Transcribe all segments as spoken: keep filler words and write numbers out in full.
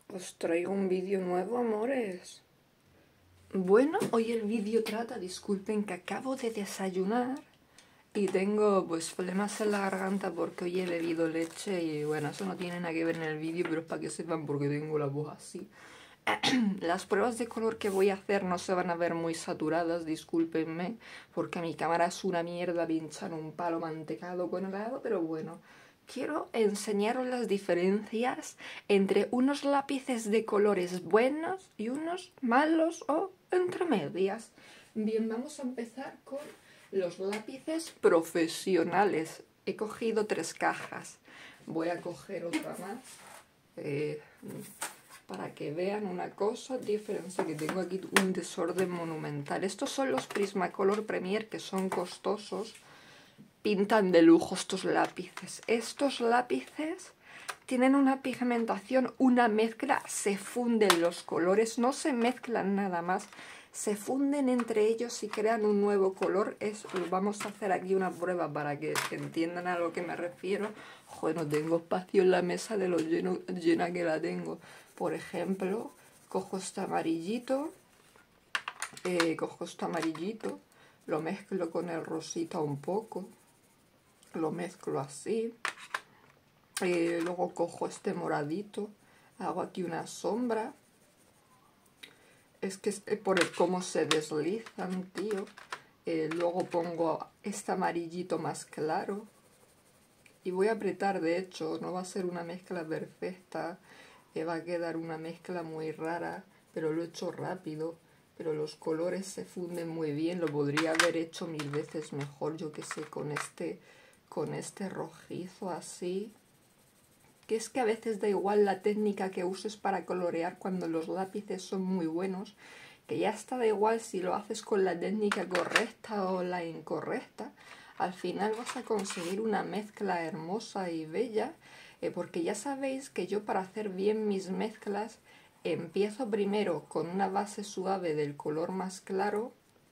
Os traigo un vídeo nuevo, amores. Bueno, hoy el vídeo trata, disculpen que acabo de desayunar y tengo pues flemas en la garganta porque hoy he bebido leche y bueno, eso no tiene nada que ver en el vídeo, pero es para que sepan porque tengo la voz así. Las pruebas de color que voy a hacer no se van a ver muy saturadas, discúlpenme, porque mi cámara es una mierda pinchar un palo mantecado con helado, pero bueno. Quiero enseñaros las diferencias entre unos lápices de colores buenos y unos malos o entre medias. Bien, vamos a empezar con los lápices profesionales. He cogido tres cajas. Voy a coger otra más. Eh, para que vean una cosa diferente, que tengo aquí un desorden monumental. Estos son los Prismacolor Premier, que son costosos. Pintan de lujo estos lápices. Estos lápices tienen una pigmentación, una mezcla, se funden los colores, no se mezclan nada más, se funden entre ellos y crean un nuevo color. Es, vamos a hacer aquí una prueba para que entiendan a lo que me refiero. Joder, no tengo espacio en la mesa de lo lleno, llena que la tengo. Por ejemplo, cojo este amarillito, eh, cojo este amarillito, lo mezclo con el rosita un poco, lo mezclo así, eh, luego cojo este moradito, hago aquí una sombra. Es que es por el cómo se deslizan, tío. Eh, luego pongo este amarillito más claro y voy a apretar, de hecho, no va a ser una mezcla perfecta, eh, va a quedar una mezcla muy rara, pero lo he hecho rápido, pero los colores se funden muy bien. Lo podría haber hecho mil veces mejor, yo que sé, con este, con este rojizo así. Que es que a veces da igual la técnica que uses para colorear cuando los lápices son muy buenos, que ya está, da igual si lo haces con la técnica correcta o la incorrecta, al final vas a conseguir una mezcla hermosa y bella, eh, porque ya sabéis que yo, para hacer bien mis mezclas, empiezo primero con una base suave del color más claro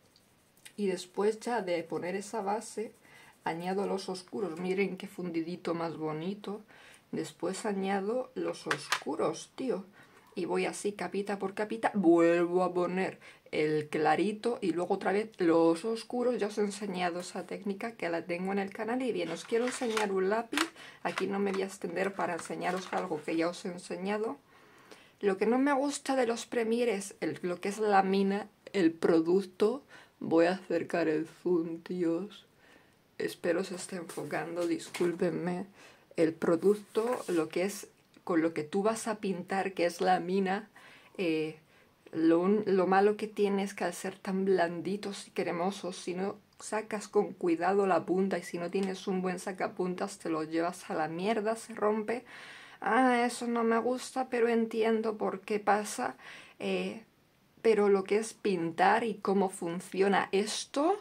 y después ya de poner esa base añado los oscuros. Miren qué fundidito más bonito. Después añado los oscuros, tío. Y voy así, capita por capita. Vuelvo a poner el clarito y luego otra vez los oscuros. Ya os he enseñado esa técnica, que la tengo en el canal. Y bien, os quiero enseñar un lápiz. Aquí no me voy a extender para enseñaros algo que ya os he enseñado. Lo que no me gusta de los Premier es el, lo que es la mina, el producto. Voy a acercar el zoom, tíos. Espero se esté enfocando, discúlpenme. El producto, lo que es con lo que tú vas a pintar, que es la mina, eh, lo, lo malo que tiene es que al ser tan blanditos y cremosos, si no sacas con cuidado la punta y si no tienes un buen sacapuntas, te lo llevas a la mierda, se rompe. Ah, eso no me gusta, pero entiendo por qué pasa. Eh, pero lo que es pintar y cómo funciona esto,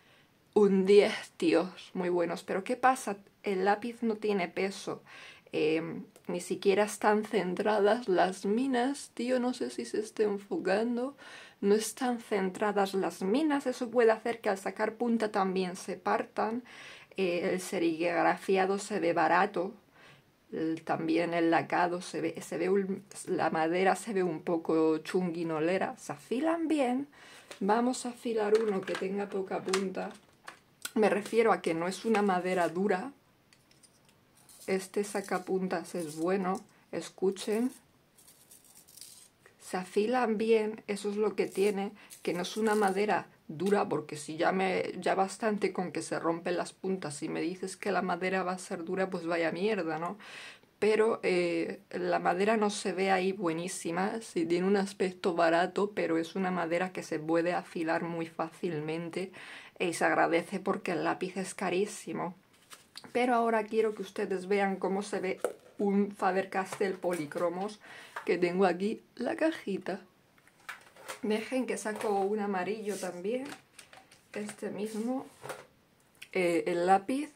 un diez, tíos, muy buenos. Pero ¿qué pasa? El lápiz no tiene peso. Eh, ni siquiera están centradas las minas, tío, no sé si se esté enfocando. No están centradas las minas. Eso puede hacer que al sacar punta también se partan. Eh, el serigrafiado se ve barato. El, también el lacado se ve, se ve un, la madera se ve un poco chunguinolera. Se afilan bien. Vamos a afilar uno que tenga poca punta. Me refiero a que no es una madera dura. Este sacapuntas es bueno. Escuchen. Se afilan bien. Eso es lo que tiene. Que no es una madera dura. Porque si ya me ya bastante con que se rompen las puntas. Si me dices que la madera va a ser dura, pues vaya mierda, ¿no? Pero eh, la madera no se ve ahí buenísima. Sí, tiene un aspecto barato, pero es una madera que se puede afilar muy fácilmente. Y se agradece porque el lápiz es carísimo. Pero ahora quiero que ustedes vean cómo se ve un Faber-Castell Policromos, que tengo aquí la cajita. Dejen que saco un amarillo también, este mismo. Eh, el lápiz,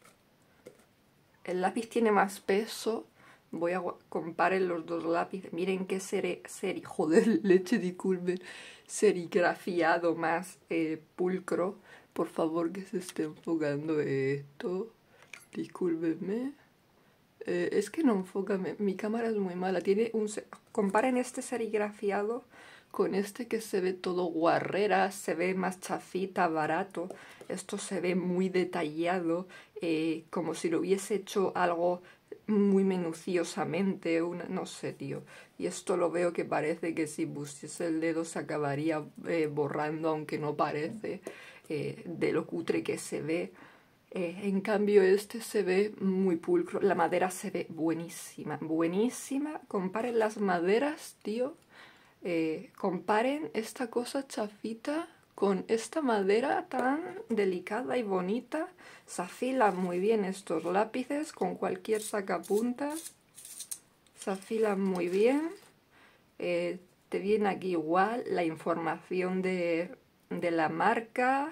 el lápiz tiene más peso. Voy a comparar los dos lápices. Miren qué seri, seri joder, leche, disculpen, serigrafiado más eh, pulcro. Por favor, que se esté enfocando esto. Discúlpenme. Eh, es que no enfoca, mi, mi cámara es muy mala. Tiene un... Comparen este serigrafiado con este que se ve todo guarrera, se ve más chafita, barato. Esto se ve muy detallado, eh, como si lo hubiese hecho algo muy minuciosamente, una, no sé, tío. Y esto lo veo que parece que si pusiese el dedo se acabaría eh, borrando, aunque no parece, eh, de lo cutre que se ve. Eh, en cambio este se ve muy pulcro, la madera se ve buenísima, buenísima. Comparen las maderas, tío. Eh, comparen esta cosa chafita con esta madera tan delicada y bonita. Se afilan muy bien estos lápices con cualquier sacapuntas. Se afilan muy bien. Eh, te viene aquí igual la información de, de la marca.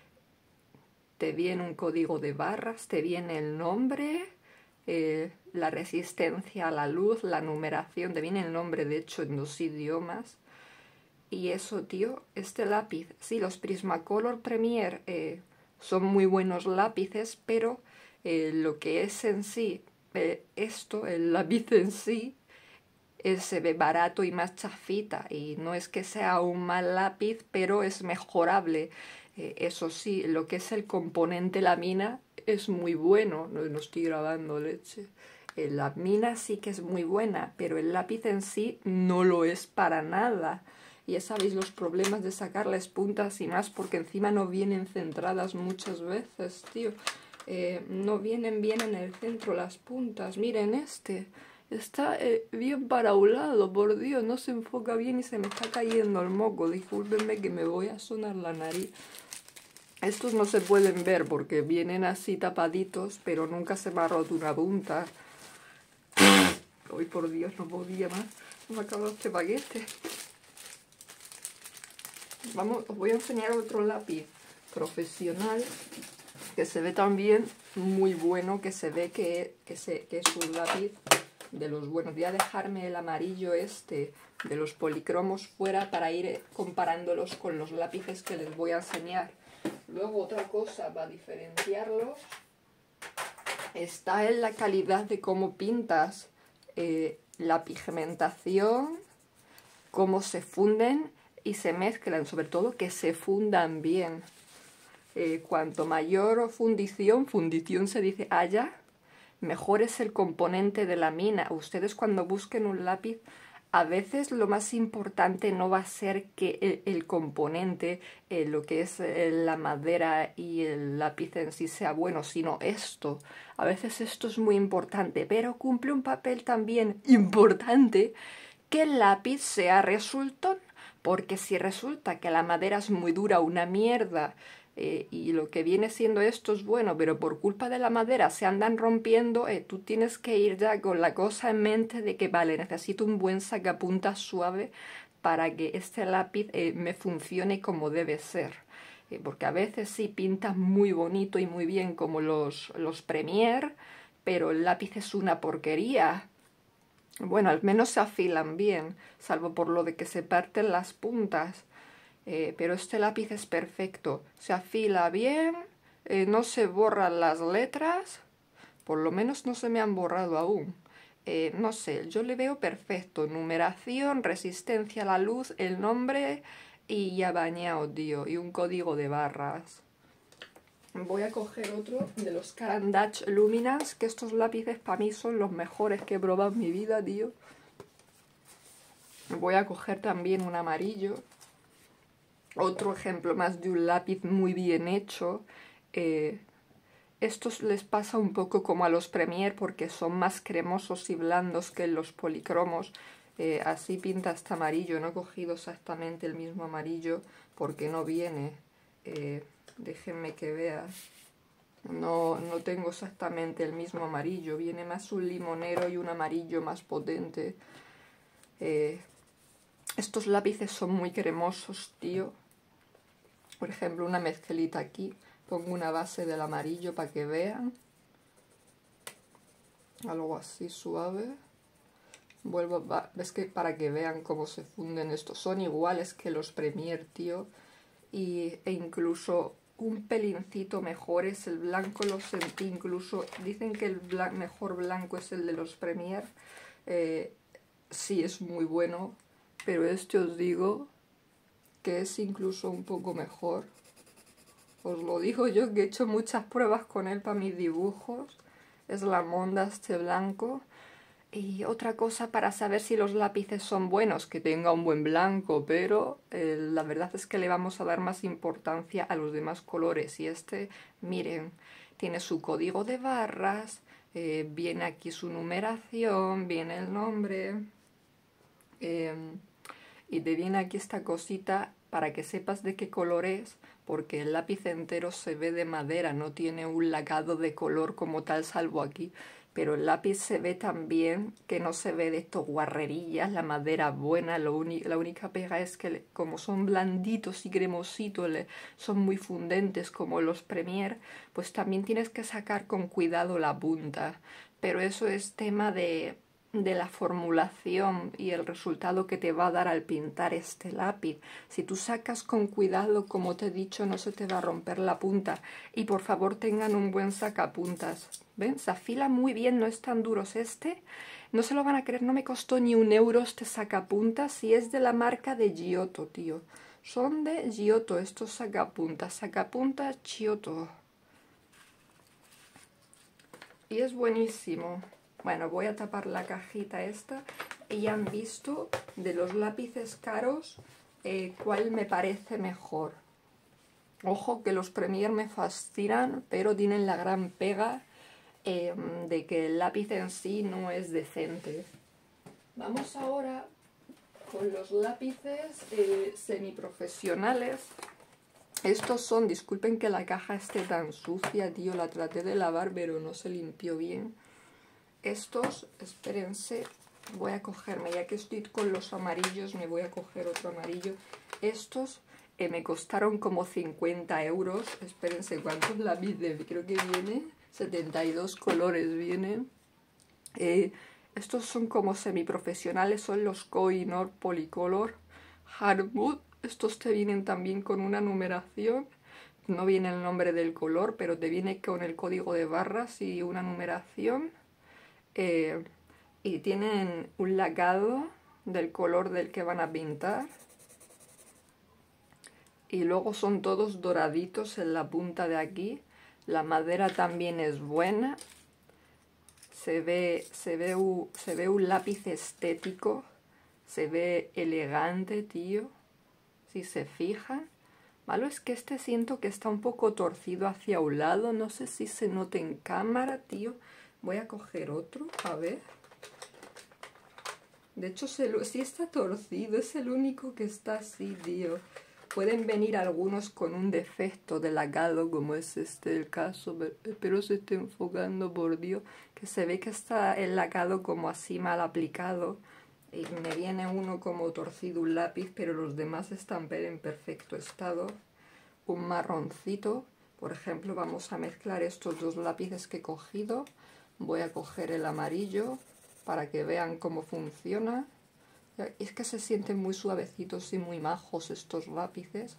Te viene un código de barras, te viene el nombre, eh, la resistencia a la luz, la numeración, te viene el nombre de hecho en dos idiomas. Y eso, tío, este lápiz, sí, los Prismacolor Premier eh, son muy buenos lápices, pero eh, lo que es en sí, eh, esto, el lápiz en sí, eh, se ve barato y más chafita. Y no es que sea un mal lápiz, pero es mejorable. Eh, eso sí, lo que es el componente lámina es muy bueno. No, no estoy grabando, leche. Eh, la mina sí que es muy buena, pero el lápiz en sí no lo es para nada. Ya sabéis los problemas de sacarles puntas y más, porque encima no vienen centradas muchas veces, tío. Eh, no vienen bien en el centro las puntas. Miren este. Está eh, bien paraulado, por Dios, no se enfoca bien y se me está cayendo el moco. Discúlpenme que me voy a sonar la nariz. Estos no se pueden ver porque vienen así tapaditos, pero nunca se me ha roto una punta. Hoy por Dios, no podía más. Me ha acabado este paquete. Vamos, os voy a enseñar otro lápiz profesional que se ve también muy bueno, que se ve que, que, se, que es un lápiz de los buenos. Voy a dejarme el amarillo este de los policromos fuera para ir comparándolos con los lápices que les voy a enseñar. Luego otra cosa para diferenciarlos está en la calidad de cómo pintas, eh, la pigmentación, cómo se funden y se mezclan, sobre todo que se fundan bien. Eh, cuanto mayor fundición, fundición se dice haya, mejor es el componente de la mina. Ustedes cuando busquen un lápiz, a veces lo más importante no va a ser que el, el componente, eh, lo que es eh, la madera y el lápiz en sí sea bueno, sino esto. A veces esto es muy importante, pero cumple un papel también importante que el lápiz sea resultón. Porque si resulta que la madera es muy dura, una mierda, Eh, y lo que viene siendo esto es bueno, pero por culpa de la madera se andan rompiendo, eh, tú tienes que ir ya con la cosa en mente de que, vale, necesito un buen sacapuntas suave para que este lápiz eh, me funcione como debe ser. Eh, porque a veces sí pintas muy bonito y muy bien como los, los Premier, pero el lápiz es una porquería. Bueno, al menos se afilan bien, salvo por lo de que se parten las puntas. Eh, pero este lápiz es perfecto, se afila bien, eh, no se borran las letras, por lo menos no se me han borrado aún. Eh, no sé, yo le veo perfecto, numeración, resistencia a la luz, el nombre y ya bañado, tío, y un código de barras. Voy a coger otro de los Caran d'Ache Luminance, que estos lápices para mí son los mejores que he probado en mi vida, tío. Voy a coger también un amarillo. Otro ejemplo más de un lápiz muy bien hecho. Eh, estos les pasa un poco como a los Premier porque son más cremosos y blandos que los policromos. Eh, así pinta este amarillo. No he cogido exactamente el mismo amarillo porque no viene. Eh, déjenme que vea. No, no tengo exactamente el mismo amarillo. Viene más un limonero y un amarillo más potente. Eh, estos lápices son muy cremosos, tío. Por ejemplo, una mezclita aquí. Pongo una base del amarillo para que vean. Algo así suave. Vuelvo, ves que para que vean cómo se funden estos. Son iguales que los Premier, tío. Y, e incluso un pelincito mejores. El blanco lo sentí incluso, dicen que el blan mejor blanco es el de los Premier. Eh, sí, es muy bueno, pero este os digo que es incluso un poco mejor. Os lo digo yo, que he hecho muchas pruebas con él para mis dibujos. Es la Monda este blanco. Y otra cosa para saber si los lápices son buenos, que tenga un buen blanco, pero eh, la verdad es que le vamos a dar más importancia a los demás colores. Y este, miren, tiene su código de barras, eh, viene aquí su numeración, viene el nombre, eh, y te viene aquí esta cosita para que sepas de qué color es, porque el lápiz entero se ve de madera, no tiene un lacado de color como tal, salvo aquí. Pero el lápiz se ve también, que no se ve de estos guarrerillas, la madera buena. Lo la única pega es que le, como son blanditos y cremositos, le, son muy fundentes como los Premier, pues también tienes que sacar con cuidado la punta. Pero eso es tema de, de la formulación y el resultado que te va a dar al pintar este lápiz. Si tú sacas con cuidado, como te he dicho, no se te va a romper la punta. Y por favor tengan un buen sacapuntas. ¿Ven? Se afila muy bien, no es tan duro este. No se lo van a creer, no me costó ni un euro este sacapuntas y es de la marca de Giotto, tío. Son de Giotto estos sacapuntas, sacapuntas Giotto. Y es buenísimo. Bueno, voy a tapar la cajita esta. Y ya han visto de los lápices caros eh, cuál me parece mejor. Ojo que los Premier me fascinan, pero tienen la gran pega eh, de que el lápiz en sí no es decente. Vamos ahora con los lápices eh, semiprofesionales. Estos son, disculpen que la caja esté tan sucia, tío, la traté de lavar pero no se limpió bien. Estos, espérense, voy a cogerme, ya que estoy con los amarillos, me voy a coger otro amarillo. Estos eh, me costaron como cincuenta euros. Espérense, ¿cuántos lápices? Creo que viene setenta y dos colores vienen. Eh, estos son como semiprofesionales, son los Koh-i-Noor Polycolor Hardwood. Estos te vienen también con una numeración. No viene el nombre del color, pero te viene con el código de barras y una numeración. Eh, y tienen un lacado del color del que van a pintar. Y luego son todos doraditos en la punta de aquí. La madera también es buena. Se ve, se ve, un, se ve un lápiz estético. Se ve elegante, tío. Si se fijan. Malo es que este siento que está un poco torcido hacia un lado. No sé si se nota en cámara, tío. Voy a coger otro, a ver. De hecho, se, sí está torcido. Es el único que está así, tío. Pueden venir algunos con un defecto de lacado, como es este el caso. Espero se esté enfocando, por Dios. Que se ve que está el lacado como así mal aplicado. Y me viene uno como torcido un lápiz, pero los demás están en perfecto estado. Un marroncito. Por ejemplo, vamos a mezclar estos dos lápices que he cogido. Voy a coger el amarillo para que vean cómo funciona. Es que se sienten muy suavecitos y muy majos estos lápices.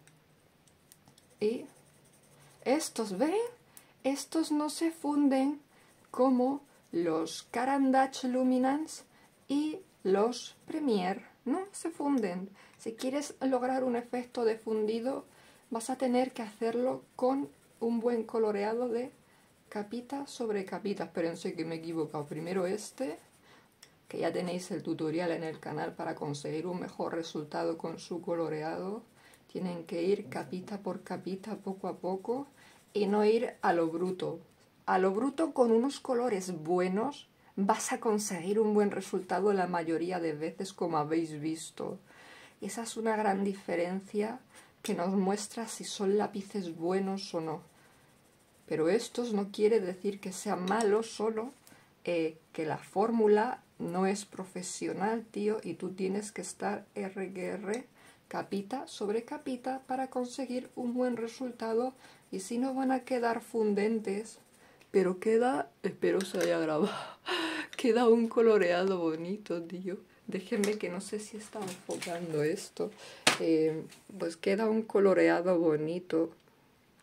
Y estos, ¿ven? Estos no se funden como los Caran d'Ache Luminance y los Premier. No se funden. Si quieres lograr un efecto de fundido, vas a tener que hacerlo con un buen coloreado de capita sobre capita. Espérense que me he equivocado. Primero este, que ya tenéis el tutorial en el canal para conseguir un mejor resultado con su coloreado. Tienen que ir capita por capita, poco a poco, y no ir a lo bruto. A lo bruto, con unos colores buenos, vas a conseguir un buen resultado la mayoría de veces, como habéis visto. Y esa es una gran diferencia que nos muestra si son lápices buenos o no. Pero estos no quiere decir que sean malos, solo eh, que la fórmula no es profesional, tío, y tú tienes que estar R que R, capita sobre capita, para conseguir un buen resultado. Y si no, van a quedar fundentes, pero queda, espero se haya grabado, queda un coloreado bonito, tío. Déjenme, que no sé si está enfocando esto. Eh, pues queda un coloreado bonito.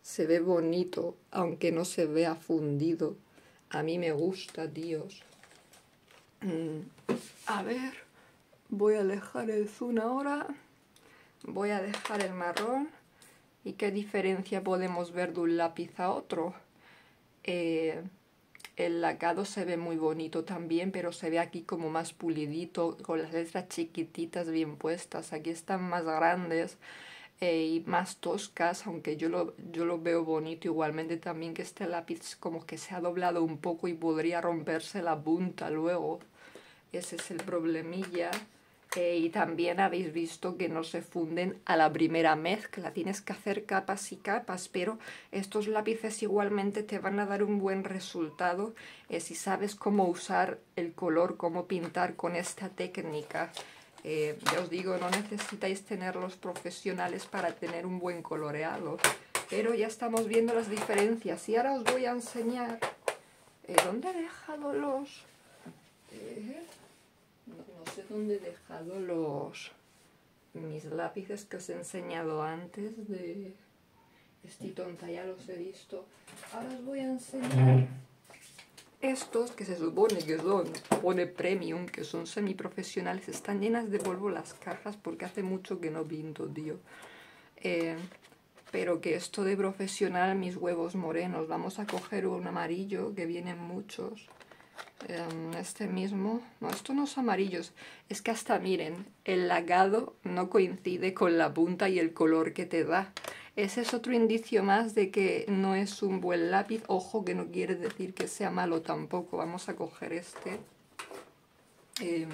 Se ve bonito, aunque no se vea fundido. A mí me gusta, tíos. Mm, a ver, voy a dejar el zoom ahora. Voy a dejar el marrón. ¿Y qué diferencia podemos ver de un lápiz a otro? Eh, el lacado se ve muy bonito también, pero se ve aquí como más pulidito, con las letras chiquititas bien puestas. Aquí están más grandes. Eh, y más toscas, aunque yo lo, yo lo veo bonito igualmente también, que este lápiz como que se ha doblado un poco y podría romperse la punta luego. Ese es el problemilla. Eh, y también habéis visto que no se funden a la primera mezcla, tienes que hacer capas y capas, pero estos lápices igualmente te van a dar un buen resultado eh, si sabes cómo usar el color, cómo pintar con esta técnica. Eh, ya os digo, no necesitáis tenerlos profesionales para tener un buen coloreado, pero ya estamos viendo las diferencias y ahora os voy a enseñar eh, dónde he dejado los... Eh, no, no sé dónde he dejado los mis lápices que os he enseñado antes de... Estoy tonta, ya los he visto. Ahora os voy a enseñar estos que se supone que son, pone premium, que son semiprofesionales. Están llenas de polvo las cajas porque hace mucho que no pinto, tío. Eh, pero que esto de profesional, mis huevos morenos. Vamos a coger un amarillo, que vienen muchos. Este mismo, no, esto no es amarillos, es que hasta miren, el lacado no coincide con la punta y el color que te da. Ese es otro indicio más de que no es un buen lápiz. Ojo, que no quiere decir que sea malo tampoco. Vamos a coger este. Eh,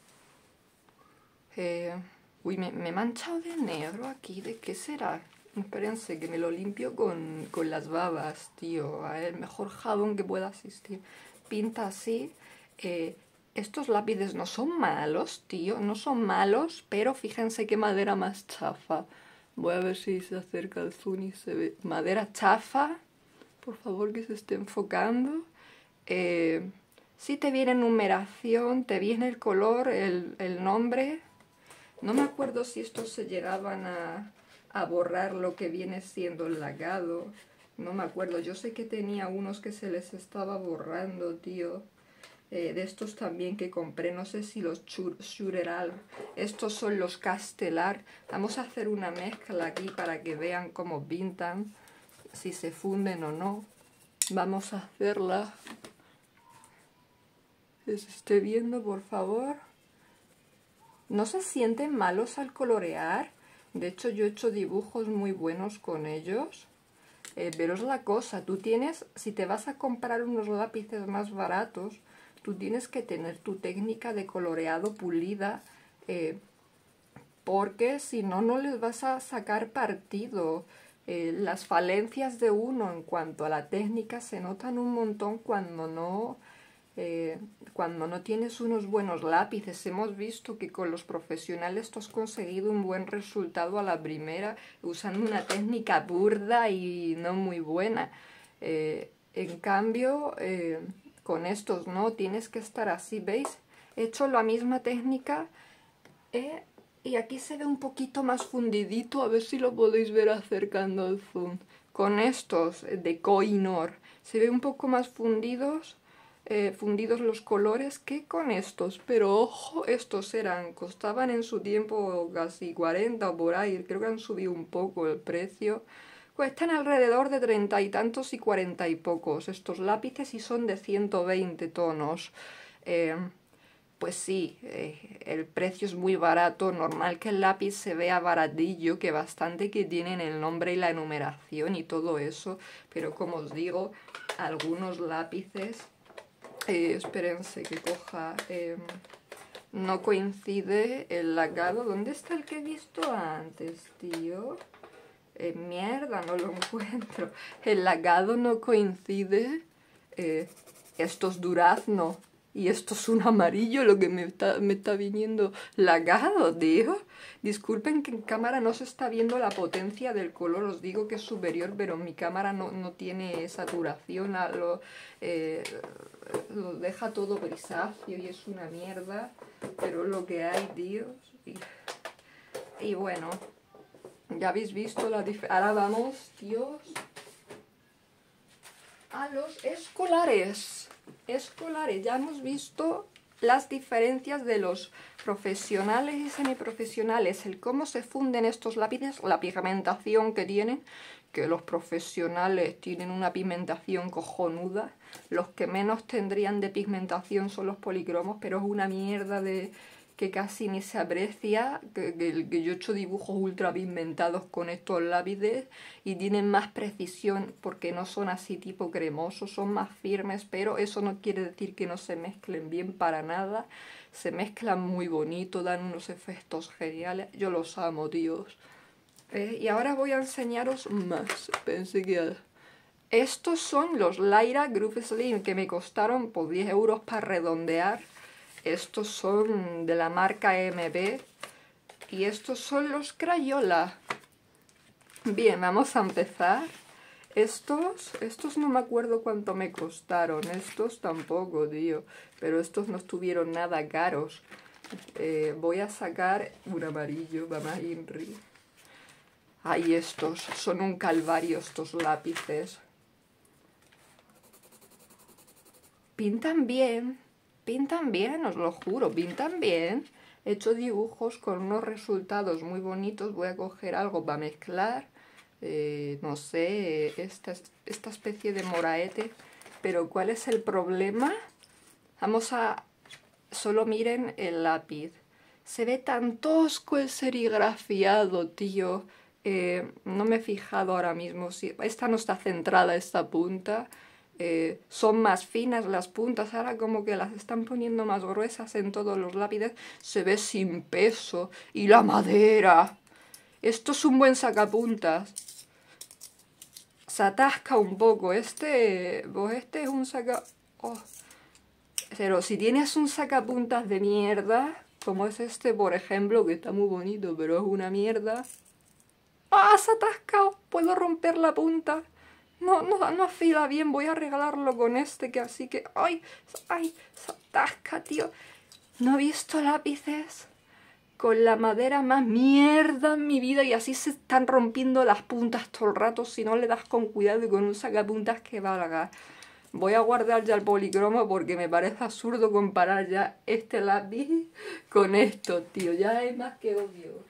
eh, uy, me, me he manchado de negro aquí, ¿de qué será? Espérense, que me lo limpio con, con las babas, tío. El mejor jabón que pueda existir. Pinta así. Eh, estos lápices no son malos, tío. No son malos, pero fíjense qué madera más chafa. Voy a ver si se acerca el zoom y se ve. Madera chafa. Por favor, que se esté enfocando. Eh, sí te viene numeración, te viene el color, el, el nombre. No me acuerdo si estos se llegaban a, a borrar lo que viene siendo el lacado. No me acuerdo. Yo sé que tenía unos que se les estaba borrando, tío. Eh, de estos también que compré, no sé si los Schureral, estos son los Castelar. Vamos a hacer una mezcla aquí para que vean cómo pintan, si se funden o no. Vamos a hacerla. Que se esté viendo, por favor. No se sienten malos al colorear. De hecho, yo he hecho dibujos muy buenos con ellos. Eh, pero es la cosa, tú tienes, si te vas a comprar unos lápices más baratos, tú tienes que tener tu técnica de coloreado pulida, eh, porque si no, no les vas a sacar partido. Eh, las falencias de uno en cuanto a la técnica se notan un montón cuando no, eh, cuando no tienes unos buenos lápices. Hemos visto que con los profesionales tú has conseguido un buen resultado a la primera, usando una técnica burda y no muy buena. Eh, en cambio... Eh, con estos no, tienes que estar así, ¿veis? He hecho la misma técnica eh, y aquí se ve un poquito más fundidito, a ver si lo podéis ver acercando el zoom. Con estos de Koh-i-Noor se ve un poco más fundidos, eh, fundidos los colores que con estos, pero ojo, estos eran, costaban en su tiempo casi cuarenta o por ahí, creo que han subido un poco el precio. Cuestan alrededor de treinta y tantos y cuarenta y pocos estos lápices y son de ciento veinte tonos. Eh, pues sí, eh, el precio es muy barato, normal que el lápiz se vea baratillo, que bastante que tienen el nombre y la numeración y todo eso, pero como os digo, algunos lápices, eh, espérense que coja, eh, no coincide el lacado. ¿Dónde está el que he visto antes, tío? Eh, mierda, no lo encuentro. El lacado no coincide. Eh, esto es durazno y esto es un amarillo, lo que me está, me está viniendo lacado, tío. Disculpen que en cámara no se está viendo la potencia del color. Os digo que es superior, pero mi cámara no, no tiene saturación. A lo, eh, lo deja todo grisáceo y es una mierda. Pero es lo que hay, tío. Y, y bueno... Ya habéis visto la diferencia. Ahora vamos, tíos, a los escolares. Escolares, ya hemos visto las diferencias de los profesionales y semiprofesionales, el cómo se funden estos lápices, la pigmentación que tienen, que los profesionales tienen una pigmentación cojonuda, los que menos tendrían de pigmentación son los policromos, pero es una mierda de que casi ni se aprecia, que, que, que yo he hecho dibujos ultra pigmentados con estos lápices y tienen más precisión porque no son así tipo cremosos, son más firmes, pero eso no quiere decir que no se mezclen bien para nada, se mezclan muy bonito, dan unos efectos geniales, yo los amo, tíos. Eh, y ahora voy a enseñaros más, pensé que... Estos son los Lyra Groove Slim que me costaron por diez euros para redondear. Estos son de la marca M B y estos son los Crayola. Bien, vamos a empezar. Estos, estos no me acuerdo cuánto me costaron, estos tampoco, tío, pero estos no estuvieron nada caros. Eh, voy a sacar un amarillo, mamá Inri. Ay, estos son un calvario, estos lápices. Pintan bien. Pintan bien, os lo juro, pintan bien. He hecho dibujos con unos resultados muy bonitos. Voy a coger algo para mezclar. Eh, no sé, esta, esta especie de moraete. Pero ¿cuál es el problema? Vamos a... Solo miren el lápiz. Se ve tan tosco el serigrafiado, tío. Eh, no me he fijado ahora mismo. Si esta no está centrada, esta punta. Eh, son más finas las puntas, ahora como que las están poniendo más gruesas en todos los lápices, se ve sin peso. Y la madera, esto es un buen sacapuntas, se atasca un poco, este, pues este es un saca... Oh. Pero si tienes un sacapuntas de mierda, como es este por ejemplo, que está muy bonito, pero es una mierda. ¡Ah, se ha atascado! Puedo romper la punta. No, no, no afila bien, voy a regalarlo con este, que así que... ¡Ay! ¡Ay! Se atasca, tío. No he visto lápices con la madera más mierda en mi vida y así se están rompiendo las puntas todo el rato si no le das con cuidado y con un sacapuntas que valga. Voy a guardar ya el policromo porque me parece absurdo comparar ya este lápiz con esto, tío. Ya es más que obvio.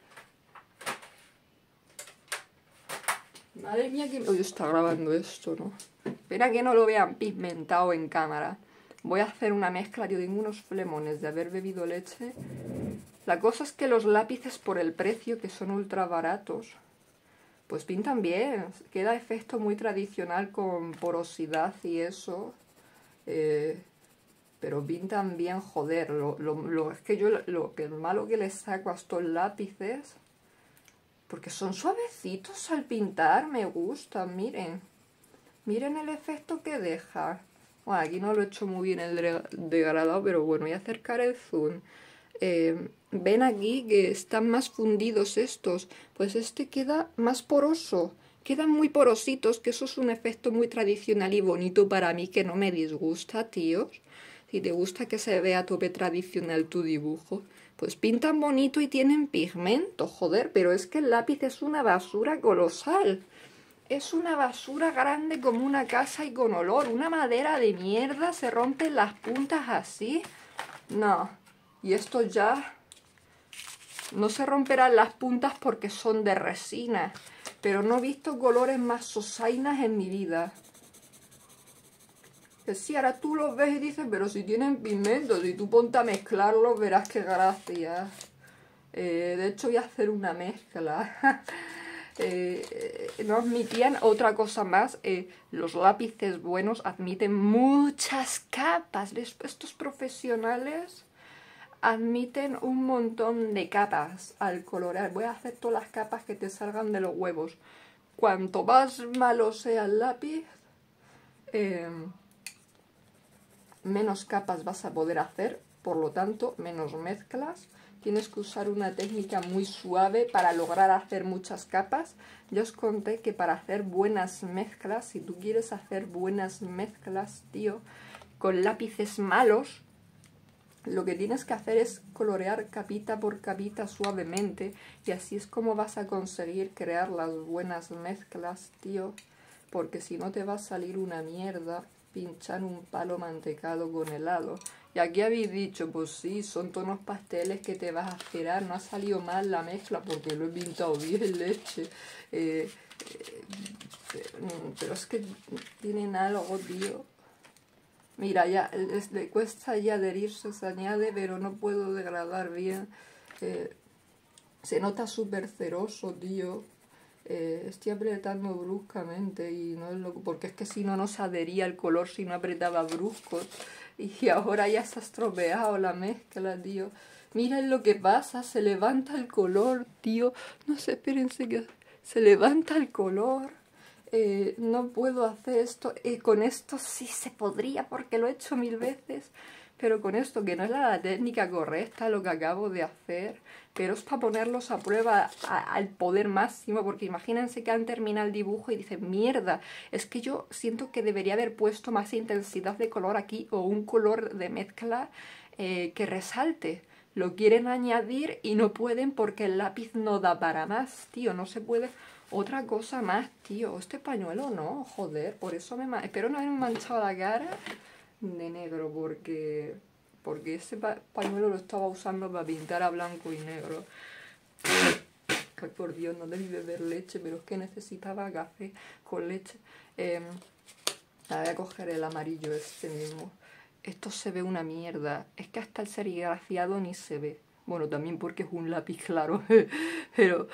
Madre mía que... Hoy está grabando esto, ¿no? Espera que no lo vean pigmentado en cámara. Voy a hacer una mezcla. Yo tengo unos flemones de haber bebido leche. La cosa es que los lápices, por el precio, que son ultra baratos, pues pintan bien. Queda efecto muy tradicional con porosidad y eso. Eh, pero pintan bien, joder. Lo, lo, lo, es que yo lo que lo malo que les saco a estos lápices... Porque son suavecitos al pintar, me gustan, miren. Miren el efecto que deja. Bueno, aquí no lo he hecho muy bien el degradado, pero bueno, voy a acercar el zoom. Eh, Ven aquí que están más fundidos estos. Pues este queda más poroso. Quedan muy porositos, que eso es un efecto muy tradicional y bonito para mí que no me disgusta, tíos. Si te gusta que se vea a tope tradicional tu dibujo, pues pintan bonito y tienen pigmento, joder, pero es que el lápiz es una basura colosal. Es una basura grande como una casa y con olor. Una madera de mierda, se rompen las puntas así. No, y esto ya... No se romperán las puntas porque son de resina, pero no he visto colores más sosainas en mi vida. Que sí, ahora tú los ves y dices, pero si tienen pigmento, si tú ponte a mezclarlos verás qué gracia. Eh, de hecho voy a hacer una mezcla. eh, no admitían otra cosa más. Eh, los lápices buenos admiten muchas capas. ¿Ves? Estos profesionales admiten un montón de capas al colorear. Voy a hacer todas las capas que te salgan de los huevos. Cuanto más malo sea el lápiz, eh, menos capas vas a poder hacer, por lo tanto, menos mezclas. Tienes que usar una técnica muy suave para lograr hacer muchas capas. Yo os conté que para hacer buenas mezclas, si tú quieres hacer buenas mezclas, tío, con lápices malos, lo que tienes que hacer es colorear capita por capita suavemente y así es como vas a conseguir crear las buenas mezclas, tío. porque si no te va a salir una mierda pinchar un palo mantecado con helado. Y aquí habéis dicho, pues sí, son tonos pasteles que te vas a esperar, no ha salido mal la mezcla porque lo he pintado bien, leche. Eh, eh, pero es que tienen algo, tío. Mira, ya les, le cuesta ya adherirse, se añade, pero no puedo degradar bien. Eh, se nota súper ceroso, tío. Eh, estoy apretando bruscamente y no es lo porque es que si no no se adhería el color si no apretaba bruscos y ahora ya se ha estropeado la mezcla, tío. Miren lo que pasa, se levanta el color, tío. No sé, espérense que se levanta el color. Eh, no puedo hacer esto. Eh, con esto sí se podría porque lo he hecho mil veces. Pero con esto, que no es la técnica correcta lo que acabo de hacer, pero es para ponerlos a prueba a, al poder máximo, porque imagínense que han terminado el dibujo y dicen, mierda, es que yo siento que debería haber puesto más intensidad de color aquí o un color de mezcla eh, que resalte. Lo quieren añadir y no pueden porque el lápiz no da para más, tío, no se puede... Otra cosa más, tío, este pañuelo no, joder, por eso me... Espero no haberme manchado la cara de negro porque porque ese pa pañuelo lo estaba usando para pintar a blanco y negro. Ay, por Dios, no debí beber leche, pero es que necesitaba café con leche. Eh, voy a coger el amarillo este mismo. Esto se ve una mierda. Es que hasta el serigrafiado ni se ve. Bueno, también porque es un lápiz claro. Pero...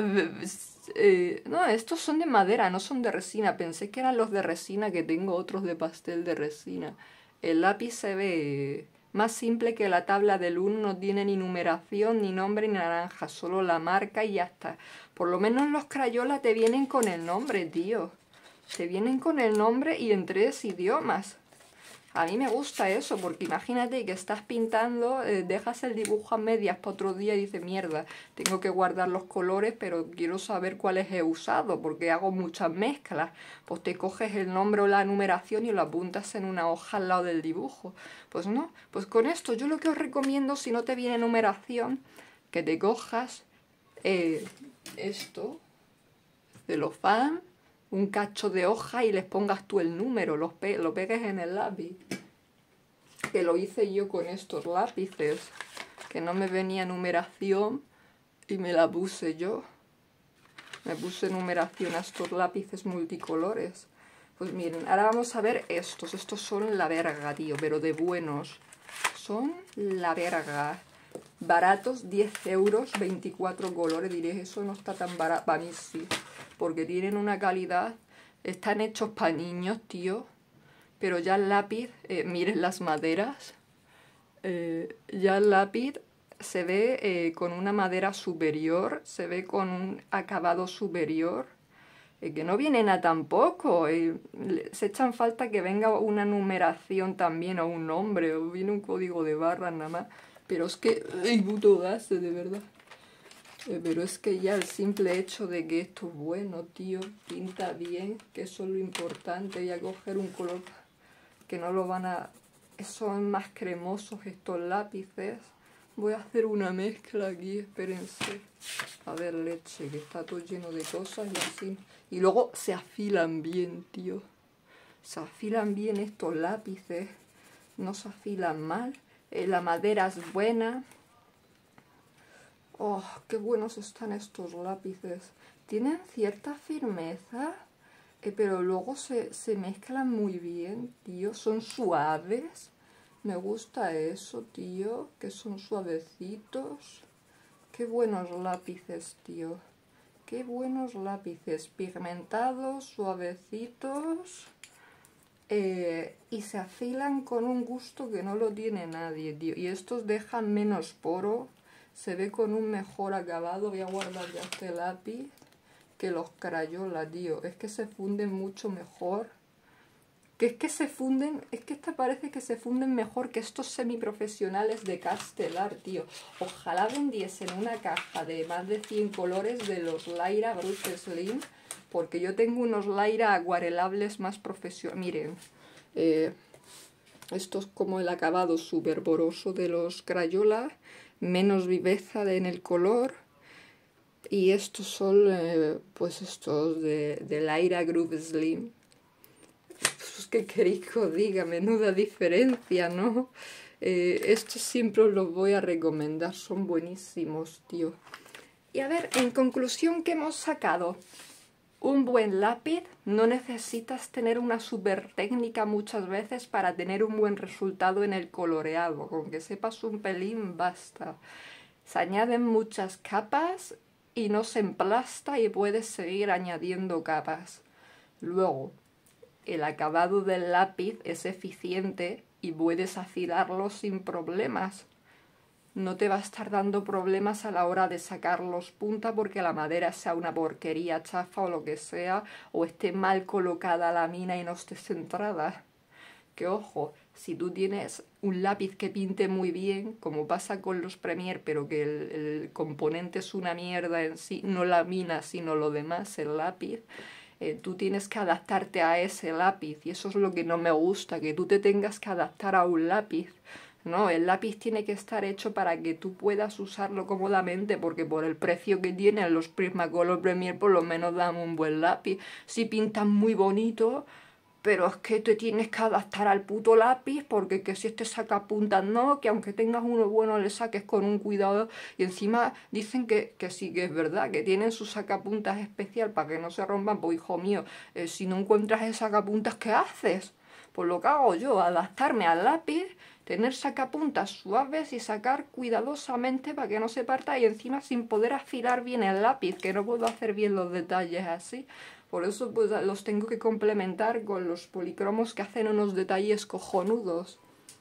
Eh, no, estos son de madera, no son de resina. Pensé que eran los de resina, que tengo otros de pastel de resina. El lápiz se ve más simple que la tabla del uno, no tiene ni numeración, ni nombre, ni naranja, solo la marca y ya está. Por lo menos los Crayola te vienen con el nombre, tío. Te vienen con el nombre y en tres idiomas. A mí me gusta eso, porque imagínate que estás pintando, eh, dejas el dibujo a medias para otro día y dices, mierda, tengo que guardar los colores, pero quiero saber cuáles he usado, porque hago muchas mezclas. Pues te coges el nombre o la numeración y lo apuntas en una hoja al lado del dibujo. Pues no, pues con esto yo lo que os recomiendo, si no te viene numeración, que te cojas eh, esto, celofán, un cacho de hoja y les pongas tú el número, los pe lo pegues en el lápiz. Que lo hice yo con estos lápices, que no me venía numeración y me la puse yo. Me puse numeración a estos lápices multicolores. Pues miren, ahora vamos a ver estos. Estos son la verga, tío, pero de buenos. Son la verga. Baratos, diez euros, veinticuatro colores. Diréis, eso no está tan barato. Para mí sí, porque tienen una calidad. Están hechos para niños, tío. Pero ya el lápiz, eh, miren las maderas. Eh, ya el lápiz se ve eh, con una madera superior. Se ve con un acabado superior. Eh, que no vienen a tampoco. Eh, se echan falta que venga una numeración también o un nombre. O viene un código de barras nada más. Pero es que... ¡ay, puto gasto, de verdad! Eh, pero es que ya el simple hecho de que esto es bueno, tío, pinta bien, que eso es lo importante. Y a coger un color que no lo van a... Son más cremosos estos lápices. Voy a hacer una mezcla aquí, espérense. A ver, leche, que está todo lleno de cosas y así. Y luego se afilan bien, tío. Se afilan bien estos lápices. No se afilan mal. Eh, la madera es buena. Oh, qué buenos están estos lápices. Tienen cierta firmeza, eh, pero luego se, se mezclan muy bien, tío. Son suaves. Me gusta eso, tío, que son suavecitos. Qué buenos lápices, tío. Qué buenos lápices. Pigmentados, suavecitos. Eh, y se afilan con un gusto que no lo tiene nadie, tío. Y estos dejan menos poro. Se ve con un mejor acabado. Voy a guardar ya este lápiz. Que los Crayola, tío. Es que se funden mucho mejor. Que es que se funden... Es que esta parece que se funden mejor que estos semiprofesionales de Castelar, tío. Ojalá vendiesen una caja de más de cien colores de los Lyra Brush Slim. Porque yo tengo unos Lyra acuarelables más profesionales. Miren. Eh, esto es como el acabado súper poroso de los Crayola. Menos viveza en el color. Y estos son, eh, pues estos de, de Lyra Groove Slim. Pues, ¿qué queréis que os diga? Menuda diferencia, ¿no? Eh, estos siempre os los voy a recomendar, son buenísimos, tío. Y a ver, en conclusión, ¿qué hemos sacado? Un buen lápiz, no necesitas tener una super técnica muchas veces para tener un buen resultado en el coloreado. Con que sepas un pelín basta. Se añaden muchas capas y no se emplasta y puedes seguir añadiendo capas. Luego, el acabado del lápiz es eficiente y puedes afilarlo sin problemas. No te va a estar dando problemas a la hora de sacar los puntas porque la madera sea una porquería chafa o lo que sea, o esté mal colocada la mina y no esté centrada. Que ojo, si tú tienes un lápiz que pinte muy bien, como pasa con los Premier, pero que el, el componente es una mierda en sí, no la mina sino lo demás, el lápiz, eh, tú tienes que adaptarte a ese lápiz y eso es lo que no me gusta, que tú te tengas que adaptar a un lápiz. No, el lápiz tiene que estar hecho para que tú puedas usarlo cómodamente, porque por el precio que tienen los Prismacolor Premier por lo menos dan un buen lápiz. Si pintan muy bonito, pero es que te tienes que adaptar al puto lápiz, porque que si este sacapuntas no, que aunque tengas uno bueno le saques con un cuidado. Y encima dicen que, que sí que es verdad, que tienen su sacapuntas especial para que no se rompan. Pues hijo mío, eh, si no encuentras el sacapuntas, ¿qué haces? Pues lo que hago yo, adaptarme al lápiz, tener sacapuntas suaves y sacar cuidadosamente para que no se parta y encima sin poder afilar bien el lápiz, que no puedo hacer bien los detalles así. Por eso pues los tengo que complementar con los policromos que hacen unos detalles cojonudos.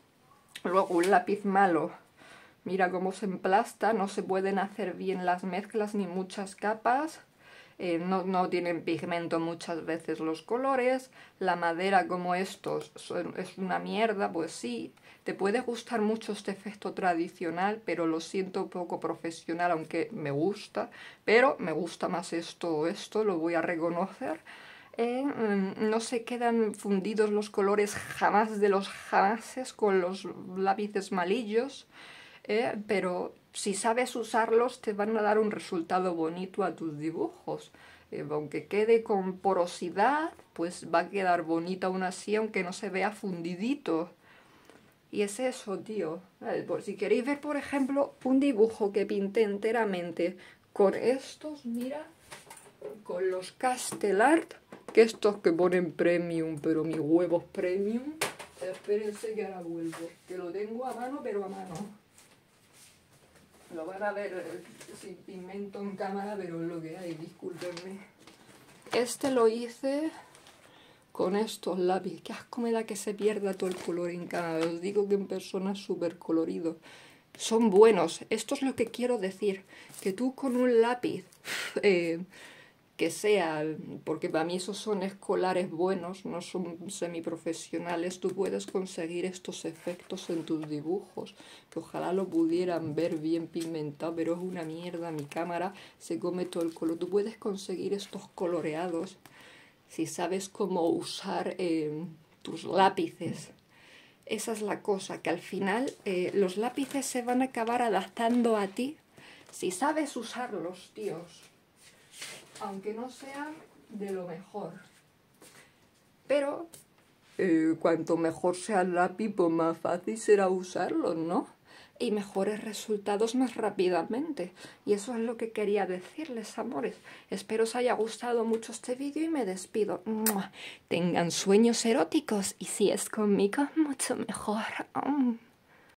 Luego un lápiz malo. Mira cómo se emplasta, no se pueden hacer bien las mezclas ni muchas capas. Eh, no, no tienen pigmento muchas veces los colores, la madera como estos son, es una mierda, pues sí, te puede gustar mucho este efecto tradicional, pero lo siento poco profesional, aunque me gusta, pero me gusta más esto o esto, lo voy a reconocer. Eh, no se quedan fundidos los colores jamás de los jamases con los lápices malillos, eh, pero si sabes usarlos te van a dar un resultado bonito a tus dibujos. Eh, aunque quede con porosidad, pues va a quedar bonita aún así, aunque no se vea fundidito. Y es eso, tío. Vale, por si queréis ver, por ejemplo, un dibujo que pinté enteramente con estos, mira, con los Castellart, que estos que ponen premium, pero mis huevos premium. Espérense que ahora vuelvo, que lo tengo a mano, pero a mano. Lo van a ver eh, sin pigmento en cámara, pero es lo que hay, discúlpenme. Este lo hice con estos lápices. Qué asco me da que se pierda todo el color en cámara. Os digo que en persona es súper colorido. Son buenos. Esto es lo que quiero decir. Que tú con un lápiz, eh, que sea, porque para mí esos son escolares buenos, no son semiprofesionales, tú puedes conseguir estos efectos en tus dibujos, que ojalá lo pudieran ver bien pigmentado, pero es una mierda, mi cámara se come todo el color. Tú puedes conseguir estos coloreados si sabes cómo usar eh, tus lápices. Esa es la cosa, que al final eh, los lápices se van a acabar adaptando a ti si sabes usarlos, tíos. Aunque no sean de lo mejor. Pero eh, cuanto mejor sea el lápiz, pues más fácil será usarlo, ¿no? Y mejores resultados más rápidamente. Y eso es lo que quería decirles, amores. Espero os haya gustado mucho este vídeo y me despido. ¡Mua! Tengan sueños eróticos y si es conmigo, mucho mejor. ¡Oh!